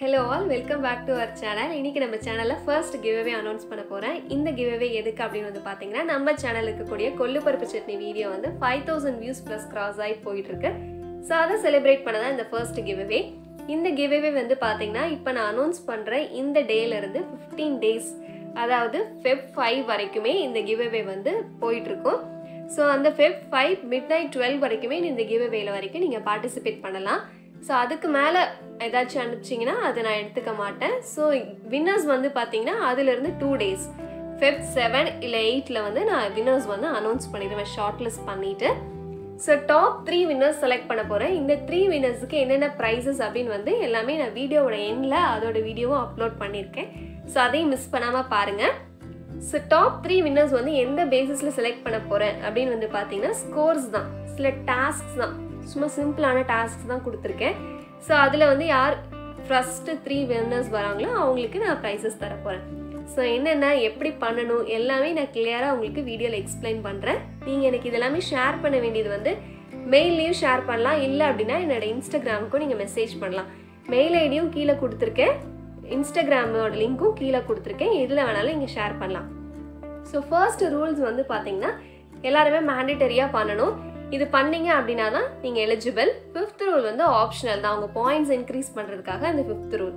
Hello all, welcome back to our channel. இன்னைக்கு நம்ம சேனல்ல first giveaway announce பண்ண போறேன். இந்த giveaway எதுக்கு அப்படினு வந்து பாத்தீங்கன்னா நம்ம சேனலுக்கு கூடிய கொள்ளு பருப்பு சட்னி வீடியோ வந்து 5000 views plus cross ஆயி போயிட்டு இருக்கு. சோ அத செலிப்ரேட் பண்ண தான் இந்த first giveaway. இந்த giveaway வந்து பாத்தீங்கன்னா இப்போ நான் announce பண்ற இந்த டேல இருந்து 15 days அதாவது Feb 5 வரைக்குமே இந்த giveaway வந்து போயிட்டு இருக்கும். சோ அந்த Feb 5 midnight 12 வரைக்குமே இந்த giveawayல வரைக்கும் நீங்க பார்ட்டிசிபேட் பண்ணலாம். So அதுக்கு மேல ஏதாச்சும் அனுப்பிச்சீங்கன்னா அதை நான் எடுத்துக்க மாட்டேன். ஸோ வின்னர்ஸ் வந்து பார்த்தீங்கன்னா அதிலிருந்து 2 days Feb 7 இல்லை 8ல் வந்து நான் வின்னர்ஸ் வந்து அனௌன்ஸ் பண்ணிடுவேன் ஷார்ட் லிஸ்ட் பண்ணிவிட்டு. ஸோ டாப் 3 வின்னர்ஸ் செலக்ட் பண்ண போகிறேன். இந்த 3 வின்னர்ஸுக்கு என்னென்ன ப்ரைஸஸ் அப்படின்னு வந்து எல்லாமே நான் வீடியோவோட எண்டில் அதோட வீடியோவும் அப்லோட் பண்ணியிருக்கேன். ஸோ அதையும் மிஸ் பண்ணாமல் பாருங்கள். ஸோ டாப் 3 வின்னர்ஸ் வந்து எந்த பேசிஸில் செலக்ட் பண்ண போகிறேன் அப்படின்னு வந்து பார்த்தீங்கன்னா ஸ்கோர்ஸ் தான், சில டாஸ்க்ஸ் தான், சும்மா சிம்பிளான டாஸ்க்ஸ் தான் கொடுத்துருக்கேன். ஸோ அதில் வந்து யார் ஃபஸ்ட்டு 3 வின்னர்ஸ் வராங்களோ அவங்களுக்கு நான் ப்ரைஸஸ் தர போகிறேன். ஸோ என்னென்ன எப்படி பண்ணணும் எல்லாமே நான் கிளியராக உங்களுக்கு வீடியோவில் எக்ஸ்பிளைன் பண்ணுறேன். நீங்கள் எனக்கு இதெல்லாமே ஷேர் பண்ண வேண்டியது வந்து மெயிலையும் ஷேர் பண்ணலாம், இல்லை அப்படின்னா என்னோடய இன்ஸ்டாகிராமுக்கும் நீங்கள் மெசேஜ் பண்ணலாம். மெயில் ஐடியும் கீழே கொடுத்துருக்கேன், இன்ஸ்டாகிராமோட லிங்க்கும் கீழே கொடுத்துருக்கேன், எதில் வேணாலும் இங்கே ஷேர் பண்ணலாம். ஸோ ஃபர்ஸ்ட் ரூல்ஸ் வந்து பார்த்தீங்கன்னா எல்லாருமே மேண்டேட்டரியாக பண்ணணும். இது பண்ணீங்க அப்படின்னா தான் நீங்கள் எலிஜிபிள். 5th ரூல் வந்து ஆப்ஷனல் தான், உங்கள் பாயிண்ட்ஸ் இன்க்ரீஸ் பண்ணுறதுக்காக இந்த 5th rule.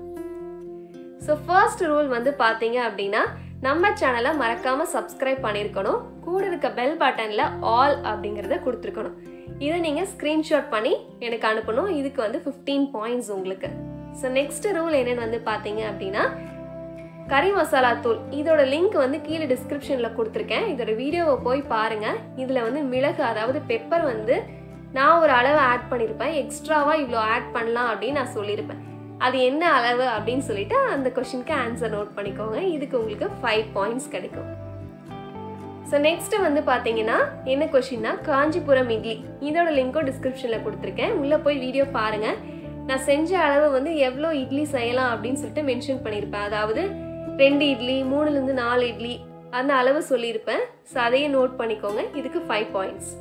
So first rule வந்து பார்த்தீங்க அப்படின்னா நம்ம சேனலை மறக்காமல் சப்ஸ்கிரைப் பண்ணியிருக்கணும், கூட இருக்க பெல் பட்டனில் ஆல் அப்படிங்கிறத கொடுத்துருக்கணும். இதை நீங்கள் ஸ்க்ரீன்ஷாட் பண்ணி எனக்கு அனுப்பணும். இதுக்கு வந்து 15 பாயிண்ட்ஸ் உங்களுக்கு. ஸோ நெக்ஸ்ட் ரூல் என்னென்னு வந்து பார்த்தீங்க அப்படின்னா கறி மசாலா தூள், இதோட லிங்க் வந்து கீழே டிஸ்கிரிப்ஷனில் கொடுத்துருக்கேன். இதோட வீடியோவை போய் பாருங்கள். இதில் வந்து மிளகு அதாவது பெப்பர் வந்து நான் ஒரு அளவு ஆட் பண்ணியிருப்பேன், எக்ஸ்ட்ராவாக இவ்வளோ ஆட் பண்ணலாம் அப்படின்னு நான் சொல்லியிருப்பேன். அது என்ன அளவு அப்படின்னு சொல்லிட்டு அந்த கொஷினுக்கு ஆன்சர் நோட் பண்ணிக்கோங்க. இதுக்கு உங்களுக்கு 5 பாயிண்ட்ஸ் கிடைக்கும். ஸோ நெக்ஸ்ட்டு வந்து பார்த்தீங்கன்னா என்ன கொஷின்னா காஞ்சிபுரம் இட்லி, இதோட லிங்க்கும் டிஸ்கிரிப்ஷனில் கொடுத்துருக்கேன். உள்ளே போய் வீடியோ பாருங்கள். நான் செஞ்ச அளவு வந்து எவ்வளோ இட்லி செய்யலாம் அப்படின்னு சொல்லிட்டு மென்ஷன் பண்ணியிருப்பேன். அதாவது 2 இட்லி 3லேருந்து 4 இட்லி அந்த அளவு சொல்லியிருப்பேன். ஸோ அதையும் நோட் பண்ணிக்கோங்க. இதுக்கு 5 பாயிண்ட்ஸ்.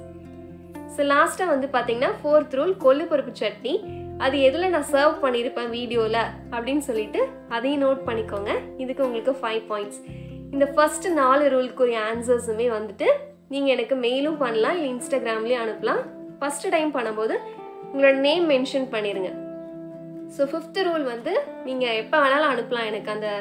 ஸோ லாஸ்ட்டாக வந்து பார்த்தீங்கன்னா 4th ரூல் கொள்ளு பருப்பு சட்னி, அது எதில் நான் சர்வ் பண்ணியிருப்பேன் வீடியோவில் அப்படின்னு சொல்லிட்டு அதையும் நோட் பண்ணிக்கோங்க. இதுக்கு உங்களுக்கு 5 பாயிண்ட்ஸ். இந்த ஃபஸ்ட்டு 4 ரூலுக்குரிய ஆன்சர்ஸுமே வந்துட்டு நீங்கள் எனக்கு மெயிலும் பண்ணலாம், இல்லை இன்ஸ்டாகிராம்லேயும் அனுப்பலாம். ஃபஸ்ட்டு டைம் பண்ணும்போது உங்களோட நேம் மென்ஷன் பண்ணிடுங்க. ஸோ 5th ரூல் வந்து நீங்கள் எப்போ வேணாலும் அனுப்பலாம். எனக்கு அந்த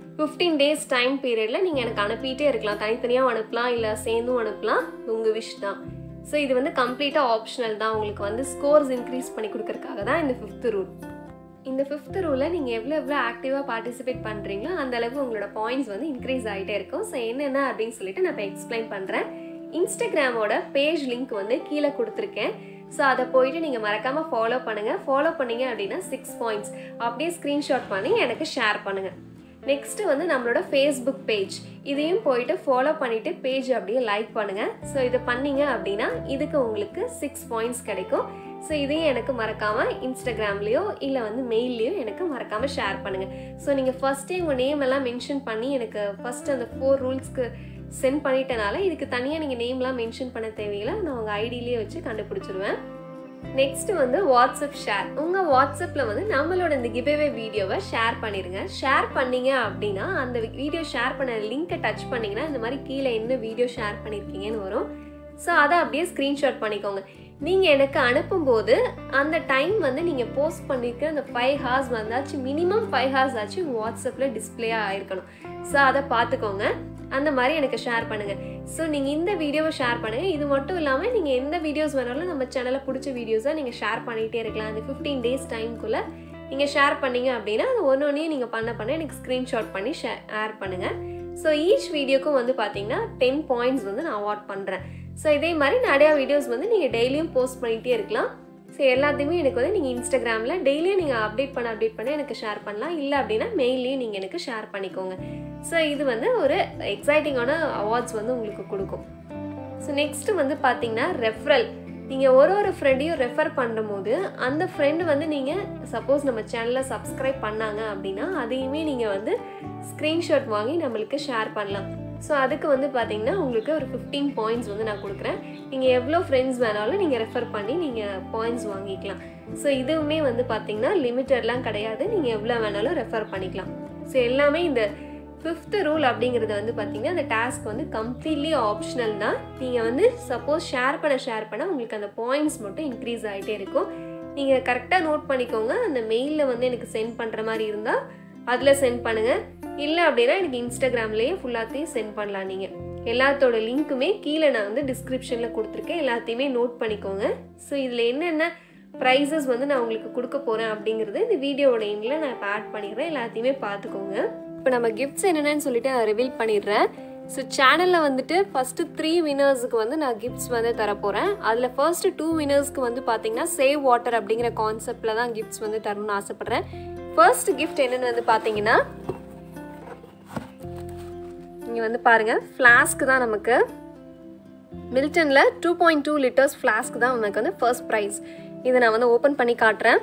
15 days டைம் பீரியடில் நீங்கள் எனக்கு அனுப்பிட்டே இருக்கலாம். தனித்தனியாக அனுப்பலாம், இல்லை சேர்ந்தும் அனுப்பலாம், உங்கள் விஷ் தான். ஸோ இது வந்து கம்ப்ளீட்டாக ஆப்ஷனல் தான். உங்களுக்கு வந்து ஸ்கோர்ஸ் இன்க்ரீஸ் பண்ணி கொடுக்கறதுக்காக தான் இந்த 5th ரூல். இந்த 5th ரூலில் நீங்கள் எவ்வளோ ஆக்டிவாக பார்ட்டிசிபேட் பண்ணுறீங்களோ அந்த அளவுக்கு உங்களோட பாயிண்ட்ஸ் வந்து இன்க்ரீஸ் ஆகிட்டே இருக்கும். ஸோ என்னென்ன அப்படின்னு சொல்லிட்டு நான் இப்போ எக்ஸ்பிளைன் பண்ணுறேன். இன்ஸ்டாகிராமோட பேஜ் லிங்க் வந்து கீழே கொடுத்துருக்கேன். ஸோ அதை போயிட்டு நீங்கள் மறக்காமல் ஃபாலோ பண்ணுங்கள். ஃபாலோ பண்ணீங்க அப்படின்னா 6 பாயிண்ட்ஸ் அப்படியே ஸ்க்ரீன்ஷாட் பண்ணி எனக்கு ஷேர் பண்ணுங்கள். நெக்ஸ்ட்டு வந்து நம்மளோட ஃபேஸ்புக் பேஜ், இதையும் போயிட்டு ஃபாலோ பண்ணிவிட்டு பேஜ் அப்படியே லைக் பண்ணுங்கள். ஸோ இதை பண்ணீங்க அப்படின்னா இதுக்கு உங்களுக்கு 6 பாயிண்ட்ஸ் கிடைக்கும். ஸோ இதையும் எனக்கு மறக்காமல் இன்ஸ்டாகிராம்லேயோ இல்லை வந்து மெயில்லையோ எனக்கு மறக்காமல் ஷேர் பண்ணுங்கள். ஸோ நீங்கள் ஃபஸ்ட்டே உங்கள் நேம் எல்லாம் மென்ஷன் பண்ணி எனக்கு ஃபஸ்ட்டு அந்த 4 ரூல்ஸ்க்கு சென்ட் பண்ணிட்டனால இதுக்கு தனியாக நீங்கள் நேம்லாம் மென்ஷன் பண்ண தேவையில்லை, நான் உங்கள் ஐடியிலே வச்சு கண்டுபிடிச்சிருவேன். நெக்ஸ்ட் வந்து வாட்ஸ்அப் ஷேர். உங்கள் வாட்ஸ்அப்பில் வந்து நம்மளோட இந்த கிவ்அவே வீடியோவை ஷேர் பண்ணிடுங்க. ஷேர் பண்ணீங்க அப்படின்னா அந்த வீடியோ ஷேர் பண்ண லிங்கை டச் பண்ணிங்கன்னா இந்த மாதிரி கீழே என்ன வீடியோ ஷேர் பண்ணியிருக்கீங்கன்னு வரும். ஸோ அதை அப்படியே ஸ்க்ரீன்ஷாட் பண்ணிக்கோங்க. நீங்கள் எனக்கு அனுப்பும்போது அந்த டைம் வந்து நீங்கள் போஸ்ட் பண்ணியிருக்கிற அந்த 5 hours வந்தாச்சு, மினிமம் 5 hours ஆச்சு உங்கள் வாட்ஸ்அப்பில் டிஸ்பிளேயாக ஆயிருக்கணும். ஸோ அதை பார்த்துக்கோங்க. அந்த மாதிரி எனக்கு ஷேர் பண்ணுங்கள். ஸோ நீங்கள் இந்த வீடியோவை ஷேர் பண்ணுங்கள். இது மட்டும் இல்லாமல் நீங்கள் எந்த வீடியோஸ் வேணாலும் நம்ம சேனலில் பிடிச்ச வீடியோஸாக நீங்கள் ஷேர் பண்ணிகிட்டே இருக்கலாம். அந்த 15 days டைம்குள்ளே நீங்கள் ஷேர் பண்ணீங்க அப்படின்னா அது ஒன்றொன்றையும் நீங்கள் பண்ண எனக்கு ஸ்க்ரீன்ஷாட் பண்ணி ஷேர் பண்ணுங்கள். ஸோ ஈச் வீடியோக்கும் வந்து பார்த்தீங்கன்னா 10 பாயிண்ட்ஸ் வந்து நான் அவார்ட் பண்ணுறேன். ஸோ இதே மாதிரி நிறையா வீடியோஸ் வந்து நீங்கள் டெய்லியும் போஸ்ட் பண்ணிகிட்டே இருக்கலாம். ஸோ எல்லாத்தையுமே எனக்கு வந்து நீங்கள் இன்ஸ்டாகிராமில் டெய்லியும் நீங்கள் அப்டேட் பண்ண எனக்கு ஷேர் பண்ணலாம், இல்லை அப்படின்னா மெயிலையும் நீங்கள் எனக்கு ஷேர் பண்ணிக்கோங்க. ஸோ இது வந்து ஒரு எக்ஸைட்டிங்கான அவார்ட்ஸ் வந்து உங்களுக்கு கொடுக்கும். ஸோ நெக்ஸ்ட்டு வந்து பார்த்தீங்கன்னா ரெஃபரல். நீங்கள் ஒரு ஃப்ரெண்டையும் ரெஃபர் பண்ணும்போது அந்த ஃப்ரெண்டு வந்து நீங்கள் சப்போஸ் நம்ம சேனலில் சப்ஸ்கிரைப் பண்ணாங்க அப்படின்னா அதையுமே நீங்கள் வந்து ஸ்க்ரீன்ஷாட் வாங்கி நம்மளுக்கு ஷேர் பண்ணலாம். ஸோ அதுக்கு வந்து பார்த்தீங்கன்னா உங்களுக்கு ஒரு 15 பாயிண்ட்ஸ் வந்து நான் கொடுக்குறேன். நீங்கள் எவ்வளோ ஃப்ரெண்ட்ஸ் வேணாலும் நீங்கள் ரெஃபர் பண்ணி நீங்கள் பாயிண்ட்ஸ் வாங்கிக்கலாம். ஸோ இதுவுமே வந்து பார்த்தீங்கன்னா லிமிட்டட்லாம் கிடையாது, நீங்கள் எவ்வளோ வேணாலும் ரெஃபர் பண்ணிக்கலாம். ஸோ எல்லாமே இந்த 5th ரூல் அப்படிங்கிறது வந்து பார்த்தீங்கன்னா அந்த டாஸ்க் வந்து கம்ப்ளீட்லி ஆப்ஷனல் தான். நீங்கள் வந்து சப்போஸ் ஷேர் பண்ண உங்களுக்கு அந்த பாயிண்ட்ஸ் மட்டும் இன்க்ரீஸ் ஆகிட்டே இருக்கும். நீங்கள் கரெக்டாக நோட் பண்ணிக்கோங்க. அந்த மெயிலில் வந்து எனக்கு சென்ட் பண்ணுற மாதிரி இருந்தால் அதில் சென்ட் பண்ணுங்கள். இல்லை அப்படின்னா எனக்கு இன்ஸ்டாகிராம்லேயே ஃபுல்லாத்தையும் சென்ட் பண்ணலாம். நீங்கள் எல்லாத்தோட லிங்க்குமே கீழே நான் வந்து டிஸ்கிரிப்ஷனில் கொடுத்துருக்கேன், எல்லாத்தையுமே நோட் பண்ணிக்கோங்க. ஸோ இதில் என்னென்ன ப்ரைஸஸ் வந்து நான் உங்களுக்கு கொடுக்க போகிறேன் அப்படிங்கிறது இந்த வீடியோவோட எண்டில் நான் இப்போ ஆட் பண்ணிடுறேன், எல்லாத்தையுமே பார்த்துக்கோங்க. இப்போ நம்ம கிஃப்ட்ஸ் என்னென்னு சொல்லிட்டு நான் ரிவீல் பண்ணிடுறேன். ஸோ சேனலில் வந்துட்டு ஃபஸ்ட்டு 3 வினர்ஸுக்கு வந்து நான் கிஃப்ட்ஸ் வந்து தரப்போகிறேன். அதில் ஃபர்ஸ்ட்டு 2 வினர்ஸ்க்கு வந்து பார்த்தீங்கன்னா சேவ் வாட்டர் அப்படிங்கிற கான்செப்டில் தான் கிஃப்ட்ஸ் வந்து தரணும்னு ஆசைப்பட்றேன். ஃபர்ஸ்ட் கிஃப்ட் என்னென்னு வந்து பார்த்தீங்கன்னா இங்கே வந்து பாருங்கள், ஃப்ளாஸ்க்கு தான் நமக்கு மில்டனில் 2.2 லிட்டர்ஸ் ஃப்ளாஸ்க்கு தான் நமக்கு வந்து ஃபர்ஸ்ட் ப்ரைஸ். இதை நான் வந்து ஓப்பன் பண்ணி காட்டுறேன்.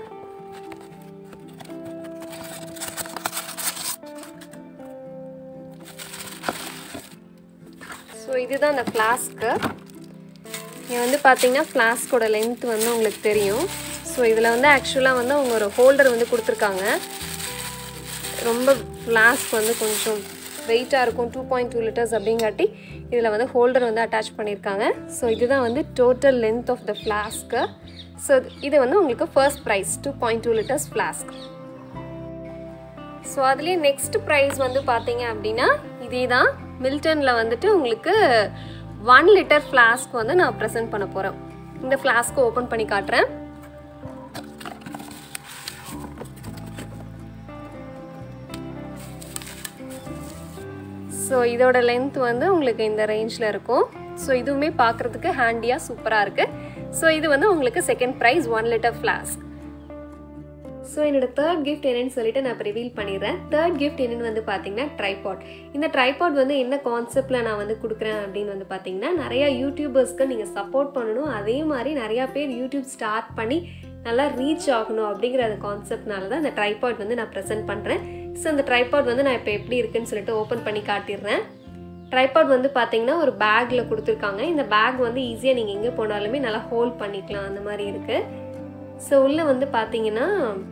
ஸோ இதுதான் அந்த ஃப்ளாஸ்க்கு. இங்கே வந்து பார்த்தீங்கன்னா ஃப்ளாஸ்கோட லென்த் வந்து உங்களுக்கு தெரியும். ஸோ இதில் வந்து ஆக்சுவலாக வந்து அவங்க ஒரு ஹோல்டர் வந்து கொடுத்துருக்காங்க. ரொம்ப ஃப்ளாஸ்க் வந்து கொஞ்சம் வெயிட்டாக இருக்கும், 2.2 லிட்டர்ஸ் அப்படிங்காட்டி இதில் வந்து ஹோல்டர் வந்து அட்டாச் பண்ணியிருக்காங்க. ஸோ இதுதான் வந்து டோட்டல் லென்த் ஆஃப் த ஃப்ளாஸ்க்கு. ஸோ இது வந்து உங்களுக்கு first prize 2.2 liters flask. So அதுலேயே நெக்ஸ்ட் ப்ரைஸ் வந்து பார்த்தீங்க அப்படின்னா இதே தான், மில்டனில் வந்துட்டு உங்களுக்கு 1 லிட்டர் ஃப்ளாஸ்க் வந்து நான் ப்ரெசென்ட் பண்ண போகிறேன். இந்த ஃப்ளாஸ்க்கு ஓப்பன் பண்ணி காட்டுறேன். ஸோ இதோட லென்த் வந்து உங்களுக்கு இந்த ரேஞ்சில் இருக்கும். ஸோ இதுவுமே பார்க்குறதுக்கு ஹேண்டியாக சூப்பராக இருக்குது. ஸோ இது வந்து உங்களுக்கு second prize 1 liter flask. So என்னோட தேர்ட் கிஃப்ட் என்னன்னு சொல்லிட்டு நான் இப்போ ரிவீல் பண்ணிடுறேன். தேர்ட் கிஃப்ட் என்னென்னு வந்து பார்த்தீங்கன்னா ட்ரைபாட். இந்த ட்ரைபாட் வந்து என்ன கான்செப்டில் நான் வந்து கொடுக்குறேன் அப்படின்னு வந்து பார்த்தீங்கன்னா, நிறையா யூடியூபர்ஸ்க்கு நீங்கள் சப்போர்ட் பண்ணணும், அதே மாதிரி நிறையா பேர் யூடியூப் ஸ்டார்ட் பண்ணி நல்லா ரீச் ஆகணும் அப்படிங்கிற அந்த கான்செப்ட்னால தான் இந்த ட்ரைபாட் வந்து நான் ப்ரெசென்ட் பண்ணுறேன். ஸோ இந்த ட்ரைபாட் வந்து நான் இப்போ எப்படி இருக்குன்னு சொல்லிட்டு ஓப்பன் பண்ணி காட்டிடுறேன். ட்ரைபாட் வந்து பார்த்தீங்கன்னா ஒரு பேக்கில் கொடுத்துருக்காங்க. இந்த பேக் வந்து ஈஸியாக நீங்கள் எங்கே போனாலுமே நல்லா ஹோல்ட் பண்ணிக்கலாம், அந்த மாதிரி இருக்குது. ஸோ உள்ளே வந்து பார்த்தீங்கன்னா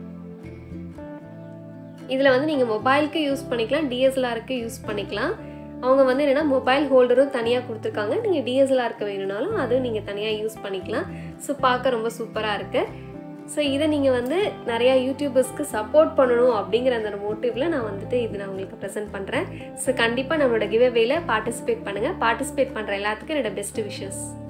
இதில் வந்து நீங்கள் மொபைலுக்கு யூஸ் பண்ணிக்கலாம், டிஎஸ்எல்ஆருக்கு யூஸ் பண்ணிக்கலாம். அவங்க வந்து என்னென்னா மொபைல் ஹோல்டரும் தனியாக கொடுத்துருக்காங்க. நீங்கள் டிஎஸ்எல்ஆருக்கு வேணும்னாலும் அதுவும் நீங்கள் தனியாக யூஸ் பண்ணிக்கலாம். ஸோ பார்க்க ரொம்ப சூப்பராக இருக்குது. ஸோ இதை நீங்கள் வந்து நிறையா யூடியூபர்ஸ்க்கு சப்போர்ட் பண்ணணும் அப்படிங்கிற அந்த மோட்டிவில் நான் வந்துட்டு இது நான் உங்களுக்கு ப்ரெசென்ட் பண்ணுறேன். ஸோ கண்டிப்பாக நம்மளோட கிவ்அவேல பார்ட்டிசிபேட் பண்ணுங்கள். பார்ட்டிசிபேட் பண்ணுற எல்லாத்துக்கும் என்னோட பெஸ்ட் விஷஸ்.